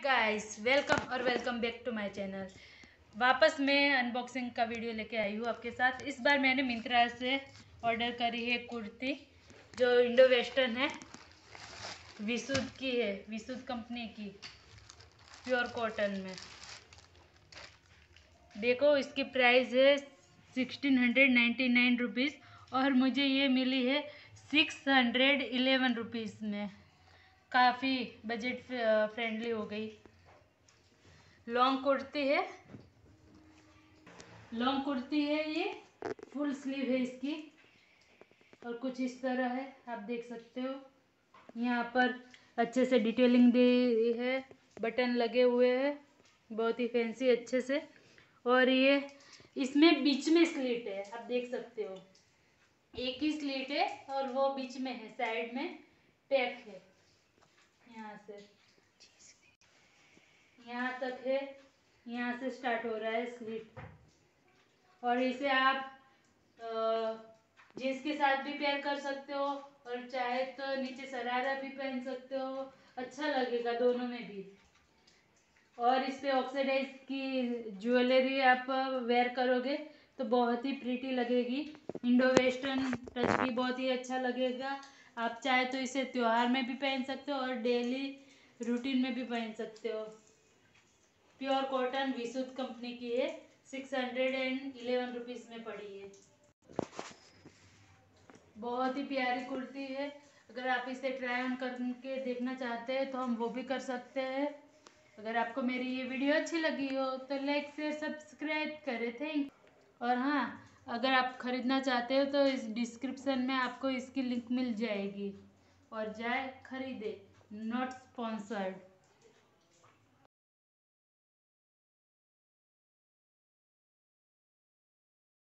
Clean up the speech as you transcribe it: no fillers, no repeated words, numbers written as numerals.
Guys, welcome और welcome back to my channel. वापस मैं अनबॉक्सिंग का वीडियो लेके आई हूँ आपके साथ। इस बार मैंने मिंत्रा से ऑर्डर करी है कुर्ती, जो इंडो वेस्टर्न है, विशुद्ध की है, विशुद्ध कंपनी की, प्योर कॉटन में। देखो, इसकी प्राइस है 1699 रुपीज़ और मुझे ये मिली है 611 रुपीज़ में। काफ़ी बजट फ्रेंडली हो गई। लॉन्ग कुर्ती है, ये फुल स्लीव है इसकी और कुछ इस तरह है, आप देख सकते हो। यहाँ पर अच्छे से डिटेलिंग दी है, बटन लगे हुए हैं बहुत ही फैंसी अच्छे से। और ये इसमें बीच में स्लिट है, आप देख सकते हो। एक ही स्लिट है और वो बीच में है, साइड में पैक है। यहाँ से यहाँ तक है, यहाँ से स्टार्ट हो रहा है स्लिट। और इसे आप जीन्स के साथ भी पेयर कर सकते हो और चाहे तो नीचे शरारा भी पहन सकते हो, अच्छा लगेगा दोनों में भी। और इस पे ऑक्सीडाइज की ज्वेलरी आप वेयर करोगे तो बहुत ही प्रीटी लगेगी। इंडो वेस्टर्न टच भी बहुत ही अच्छा लगेगा। आप चाहे तो इसे त्योहार में भी पहन सकते हो और डेली रूटीन में भी पहन सकते हो। प्योर कॉटन विशुद्ध कंपनी की है, 611 रुपीज़ में पड़ी है। बहुत ही प्यारी कुर्ती है। अगर आप इसे ट्राई ऑन करके देखना चाहते हैं तो हम वो भी कर सकते हैं। अगर आपको मेरी ये वीडियो अच्छी लगी हो तो लाइक शेयर सब्सक्राइब करें, थैंक। और हाँ, अगर आप ख़रीदना चाहते हो तो इस डिस्क्रिप्शन में आपको इसकी लिंक मिल जाएगी और जाए खरीदे, नॉट स्पॉन्सर्ड।